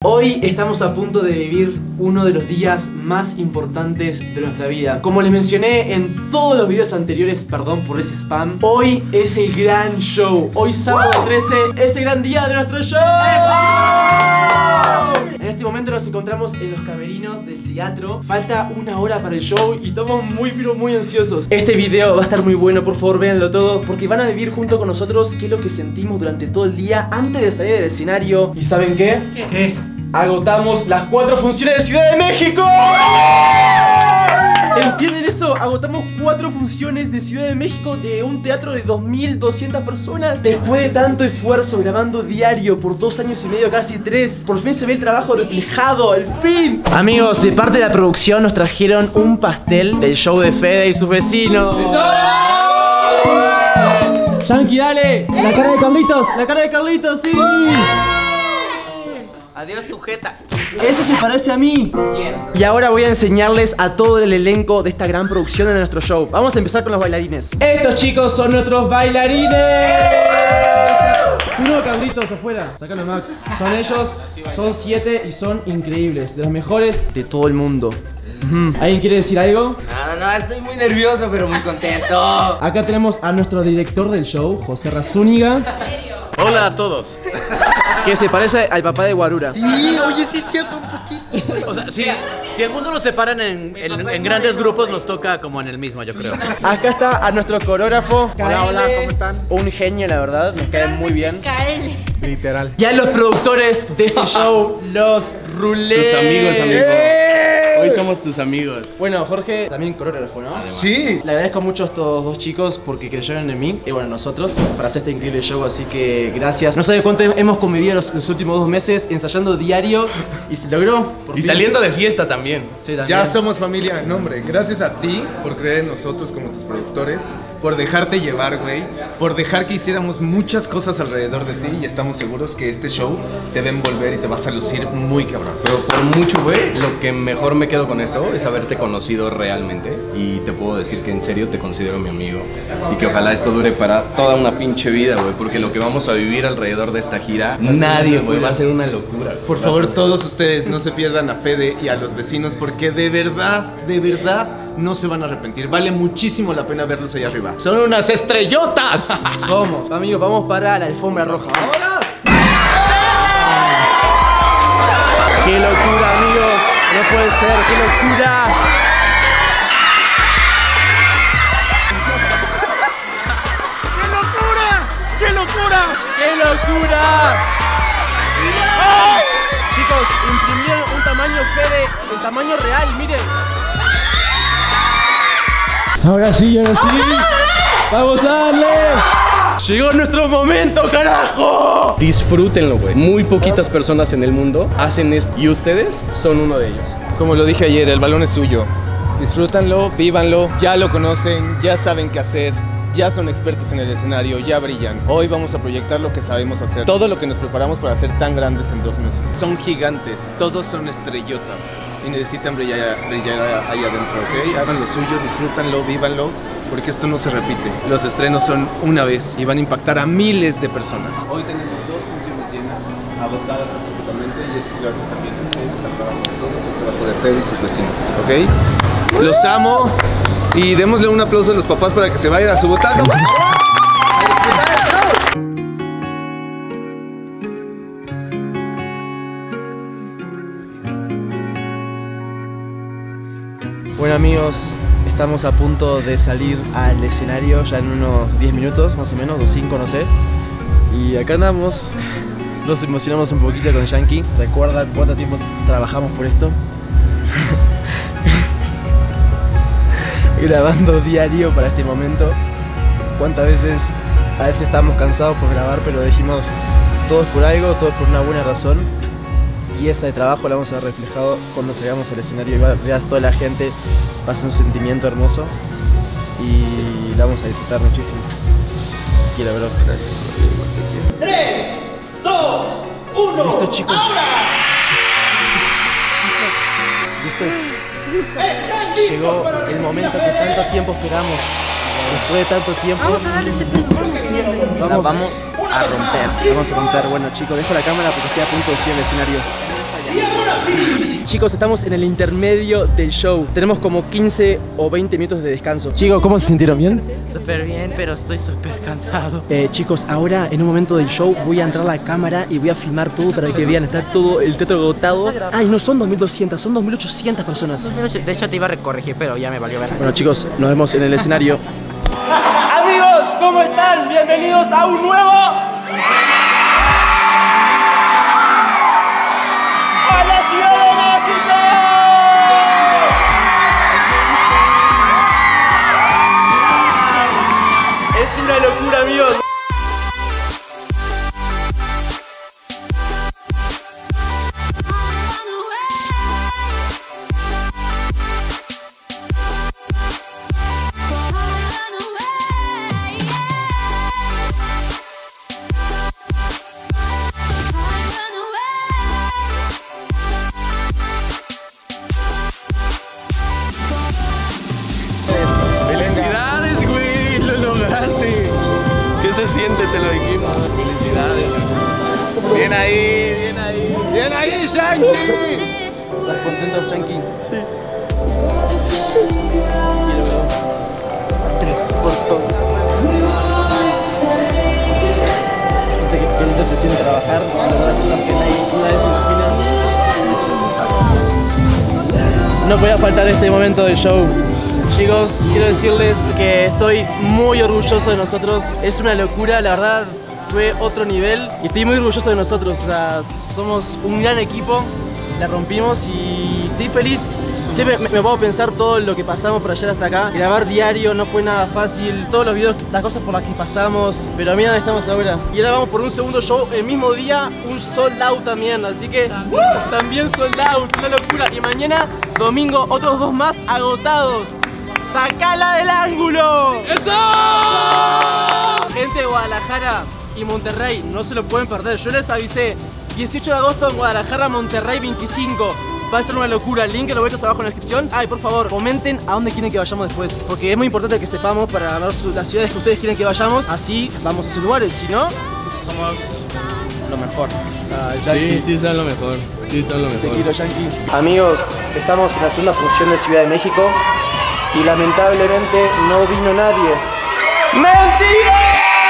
Hoy estamos a punto de vivir uno de los días más importantes de nuestra vida. Como les mencioné en todos los videos anteriores, perdón por ese spam, hoy es el gran show. Hoy sábado 13 es el gran día de nuestro show. En este momento nos encontramos en los camerinos del teatro. Falta una hora para el show y estamos muy pero muy ansiosos. Este video va a estar muy bueno, por favor véanlo todo, porque van a vivir junto con nosotros qué es lo que sentimos durante todo el día antes de salir del escenario. ¿Y saben qué? ¿Qué? Agotamos las 4 funciones de Ciudad de México. ¿Entienden eso? Agotamos 4 funciones de Ciudad de México de un teatro de 2200 personas. Después de tanto esfuerzo grabando diario por 2 años y medio, casi 3, por fin se ve el trabajo reflejado, al fin. Amigos, de parte de la producción nos trajeron un pastel del show de Fede y sus vecinos. Yankee, dale. La cara de Carlitos, la cara de Carlitos, sí. Adiós tu jeta. Ese se parece a mí. Y ahora voy a enseñarles a todo el elenco de esta gran producción de nuestro show. Vamos a empezar con los bailarines. Estos chicos son nuestros bailarines. Uno, Carlitos, afuera. Sácalo, Max. Son ellos, son 7 y son increíbles. De los mejores de todo el mundo. ¿Alguien quiere decir algo? No, estoy muy nervioso pero muy contento. Acá tenemos a nuestro director del show, José Razúñiga. Hola a todos. Que se parece al papá de Guarura. Sí, oye, sí es cierto, un poquito. O sea, sí, si el mundo lo separan en grandes grupos, nos toca como en el mismo, yo creo. Acá está a nuestro coreógrafo. Hola, ¿cómo están? Un genio, la verdad, nos cae muy bien. Literal. Y a los productores de este show, los Rulés. Tus amigos, amigo. Hoy somos tus amigos. Bueno, Jorge, también coreógrafo, ¿no? Sí. Le agradezco mucho a estos dos chicos porque creyeron en mí y bueno, nosotros para hacer este increíble show, así que gracias. No saben cuánto hemos convivido los últimos 2 meses ensayando diario y se logró. Y saliendo de fiesta también. Sí, también. Ya somos familia, no hombre, gracias a ti por creer en nosotros como tus productores, por dejarte llevar, güey, por dejar que hiciéramos muchas cosas alrededor de ti y estamos seguros que este show te va a envolver y te vas a lucir muy cabrón. Pero por mucho, güey, lo que mejor me quedo con esto es haberte conocido realmente. Y te puedo decir que en serio te considero mi amigo. Y que ojalá esto dure para toda una pinche vida, güey. Porque lo que vamos a vivir alrededor de esta gira, nadie, güey, va a ser una locura. Por favor, todos ustedes no se pierdan a Fede y a los vecinos porque de verdad no se van a arrepentir. Vale muchísimo la pena verlos allá arriba. ¡Son unas estrellotas! Somos. Amigos, vamos para la alfombra roja. ¡Vámonos! ¡Qué locura, amigos! No puede ser, ¡qué locura! ¡Qué locura! ¡Qué locura! ¡Oh! Chicos, imprimieron un tamaño Fede, el tamaño real, miren. Ahora sí, ¡vamos a darle! ¡Llegó nuestro momento, carajo! Disfrútenlo, güey. Muy poquitas personas en el mundo hacen esto. Y ustedes son uno de ellos. Como lo dije ayer, el balón es suyo. Disfrútanlo, vívanlo, ya lo conocen, ya saben qué hacer. Ya son expertos en el escenario, ya brillan. Hoy vamos a proyectar lo que sabemos hacer. Todo lo que nos preparamos para ser tan grandes en 2 meses. Son gigantes, todos son estrellotas. Y necesitan brillar ahí adentro, ¿ok? Hagan lo suyo, disfrútanlo, vívanlo, porque esto no se repite. Los estrenos son una vez y van a impactar a miles de personas. Hoy tenemos 2 funciones llenas, agotadas absolutamente, y eso es gracias también a ustedes, al trabajo de todos, al trabajo de Fede y sus vecinos, ¿ok? Los amo. Y démosle un aplauso a los papás para que se vayan a su butaca. Bueno, amigos, estamos a punto de salir al escenario ya en unos 10 minutos, más o menos, o 5, no sé. Y acá andamos, nos emocionamos un poquito con Yankee. ¿Recuerdan cuánto tiempo trabajamos por esto? Grabando diario para este momento. Cuántas veces a veces estábamos cansados por grabar, pero dijimos todo es por algo, todo es por una buena razón. Y ese trabajo lo vamos a ver reflejado cuando salgamos al escenario y veas toda la gente, va a ser un sentimiento hermoso y la vamos a disfrutar muchísimo. Quiero verlo. 3, 2, 1. Listo, chicos. ¿Listos? Llegó el momento que tanto tiempo esperamos. Después de tanto tiempo. Vamos a darle este pedo. Vamos a romper. Vamos a romper. Bueno, chicos, dejo la cámara porque estoy a punto de subir al escenario. Chicos, estamos en el intermedio del show. Tenemos como 15 o 20 minutos de descanso. Chicos, ¿cómo se sintieron? ¿Bien? Súper bien, pero estoy súper cansado. Chicos, ahora en un momento del show voy a entrar a la cámara y voy a filmar todo para que vean. Está todo el teatro agotado. Ay, no son 2.200, son 2.800 personas. De hecho te iba a corregir, pero ya me valió ver. Bueno, chicos, nos vemos en el escenario. Amigos, ¿cómo están? Bienvenidos a un nuevo... ¡A la Ciudad de México! Es una locura, amigos. ¡Felicidades, güey! ¡Lo lograste! ¿Qué se siente? Te lo dijimos. ¡Felicidades! ¡Bien ahí! ¡Bien ahí! ¡Bien ahí, Shanky! ¿Estás contento, Shanky? Sí. Gracias por todo. Qué lindo se siente trabajar. La verdad que estar bien ahí. Una vez imagina. No podía faltar este momento del show. Chicos, quiero decirles que estoy muy orgulloso de nosotros. Es una locura, la verdad, fue otro nivel. Y estoy muy orgulloso de nosotros. O sea, somos un gran equipo, la rompimos y estoy feliz. Siempre me puedo pensar todo lo que pasamos por llegar hasta acá. Grabar diario no fue nada fácil. Todos los videos, las cosas por las que pasamos. Pero mira dónde estamos ahora. Y ahora vamos por un segundo show el mismo día, un sold out también. Así que también sold out, una locura. Y mañana, domingo, otros 2 más agotados. ¡Sacala del ángulo! ¡Eso! Gente de Guadalajara y Monterrey, no se lo pueden perder. Yo les avisé, 18 de agosto en Guadalajara, Monterrey 25. Va a ser una locura, el link lo voy a abajo en la descripción. Ay, por favor, comenten a dónde quieren que vayamos después, porque es muy importante que sepamos para ver las ciudades que ustedes quieren que vayamos. Así vamos a esos lugares, si no, somos lo mejor. Sí, son lo mejor. Sí, son lo mejor. Te quiero, Yankee. Amigos, estamos en la segunda función de Ciudad de México y lamentablemente no vino nadie. ¡Mentira!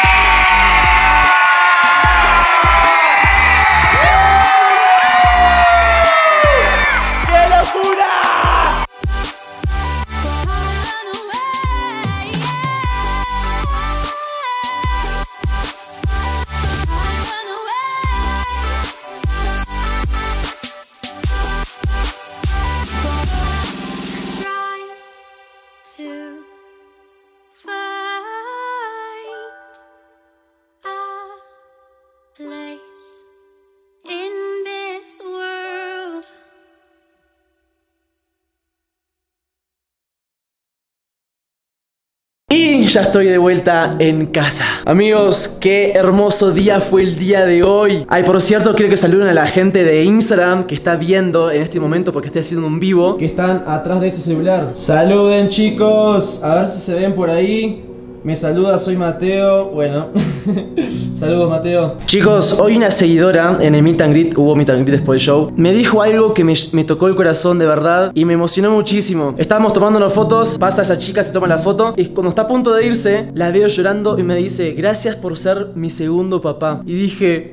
Y ya estoy de vuelta en casa. Amigos, qué hermoso día fue el día de hoy. Ay, por cierto, quiero que saluden a la gente de Instagram que está viendo en este momento, porque estoy haciendo un vivo, que están atrás de ese celular. Saluden, chicos, a ver si se ven por ahí. Me saluda, soy Mateo. Bueno, saludos, Mateo. Chicos, hoy una seguidora en el Meet and Greet, hubo Meet and Greet después del show, me dijo algo que me tocó el corazón de verdad y me emocionó muchísimo. Estábamos tomándonos fotos, pasa esa chica, se toma la foto y cuando está a punto de irse, la veo llorando y me dice: gracias por ser mi segundo papá. Y dije: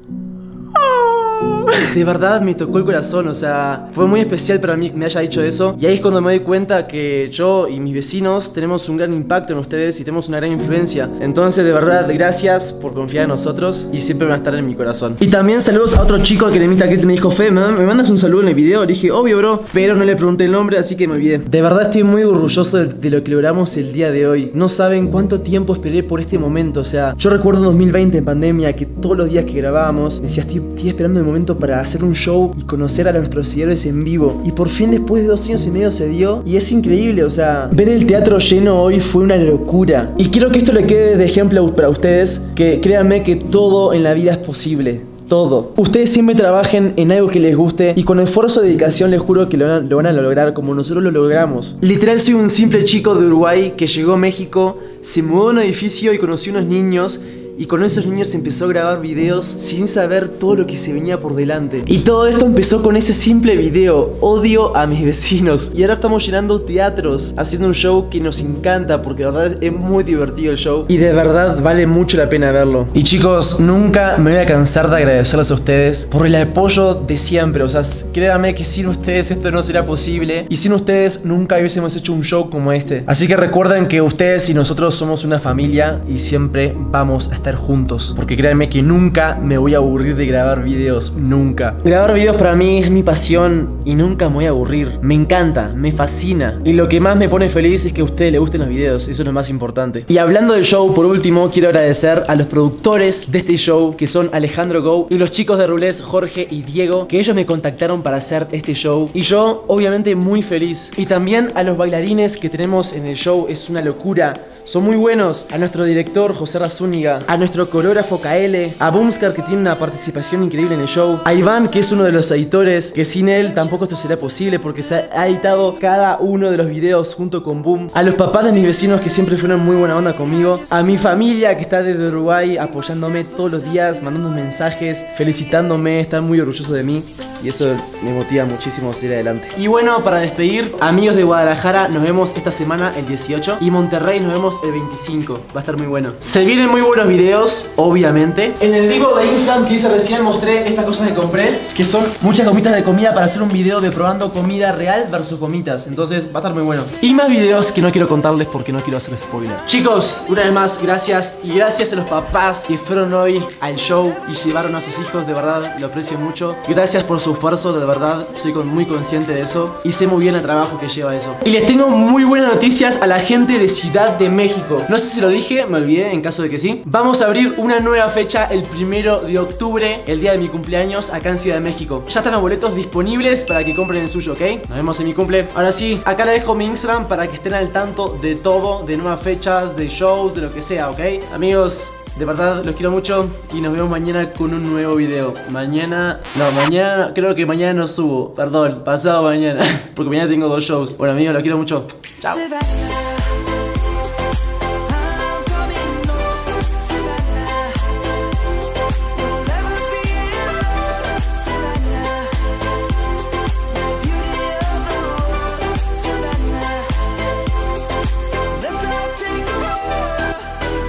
de verdad me tocó el corazón, o sea, fue muy especial para mí que me haya dicho eso. Y ahí es cuando me doy cuenta que yo y mis vecinos tenemos un gran impacto en ustedes y tenemos una gran influencia. Entonces, de verdad, gracias por confiar en nosotros y siempre van a estar en mi corazón. Y también saludos a otro chico que en el Meet and Greet me dijo: Fe, ¿me mandas un saludo en el video? Le dije: obvio, bro, pero no le pregunté el nombre, así que me olvidé. De verdad estoy muy orgulloso de lo que logramos el día de hoy. No saben cuánto tiempo esperé por este momento. O sea, yo recuerdo en 2020 en pandemia que todos los días que grabábamos decía: estoy esperando el momento para hacer un show y conocer a nuestros seguidores en vivo. Y por fin, después de 2 años y medio, se dio. Y es increíble, o sea, ver el teatro lleno hoy fue una locura. Y quiero que esto le quede de ejemplo para ustedes, que créanme que todo en la vida es posible. Todo. Ustedes siempre trabajen en algo que les guste y con esfuerzo y dedicación les juro que lo van a lograr como nosotros lo logramos. Literal, soy un simple chico de Uruguay que llegó a México, se mudó a un edificio y conocí unos niños y con esos niños empezó a grabar videos sin saber todo lo que se venía por delante. Y todo esto empezó con ese simple video: odio a mis vecinos. Y ahora estamos llenando teatros, haciendo un show que nos encanta, porque de verdad es muy divertido el show y de verdad vale mucho la pena verlo. Y chicos, nunca me voy a cansar de agradecerles a ustedes por el apoyo de siempre. O sea, créanme que sin ustedes esto no será posible, y sin ustedes nunca hubiésemos hecho un show como este. Así que recuerden que ustedes y nosotros somos una familia y siempre vamos a estar juntos, porque créanme que nunca me voy a aburrir de grabar videos, nunca. Grabar videos para mí es mi pasión y nunca me voy a aburrir. Me encanta, me fascina, y lo que más me pone feliz es que a ustedes les gusten los videos. Eso es lo más importante. Y hablando del show, por último, quiero agradecer a los productores de este show, que son Alejandro Go y los chicos de Rulés, Jorge y Diego, que ellos me contactaron para hacer este show, y yo obviamente muy feliz. Y también a los bailarines que tenemos en el show, es una locura, son muy buenos. A nuestro director José Razúñiga, a nuestro coreógrafo Kaele, a Boomscar, que tiene una participación increíble en el show, a Iván, que es uno de los editores, que sin él tampoco esto será posible, porque se ha editado cada uno de los videos junto con Boom, a los papás de mis vecinos, que siempre fueron muy buena onda conmigo, a mi familia que está desde Uruguay apoyándome todos los días, mandando mensajes, felicitándome, están muy orgullosos de mí, y eso me motiva muchísimo a seguir adelante. Y bueno, para despedir, amigos de Guadalajara, nos vemos esta semana el 18, y Monterrey nos vemos el 25. Va a estar muy bueno. Se vienen muy buenos videos, obviamente. En el vivo de Instagram que hice recién mostré estas cosas que compré, que son muchas gomitas de comida para hacer un video de probando comida real versus gomitas. Entonces va a estar muy bueno. Y más videos que no quiero contarles porque no quiero hacer spoiler. Chicos, una vez más, gracias. Y gracias a los papás que fueron hoy al show y llevaron a sus hijos. De verdad, lo aprecio mucho. Gracias por su esfuerzo, de verdad. Soy muy consciente de eso. Y sé muy bien el trabajo que lleva eso. Y les tengo muy buenas noticias a la gente de Ciudad de México. No sé si lo dije, me olvidé, en caso de que sí. Vamos a abrir una nueva fecha el 1 de octubre, el día de mi cumpleaños, acá en Ciudad de México. Ya están los boletos disponibles para que compren el suyo, ¿ok? Nos vemos en mi cumple. Ahora sí, acá les dejo mi Instagram para que estén al tanto de todo, de nuevas fechas, de shows, de lo que sea, ¿ok? Amigos, de verdad los quiero mucho y nos vemos mañana con un nuevo video. Mañana, creo que mañana no subo, perdón, pasado mañana, porque mañana tengo 2 shows. Bueno amigos, los quiero mucho. Chao.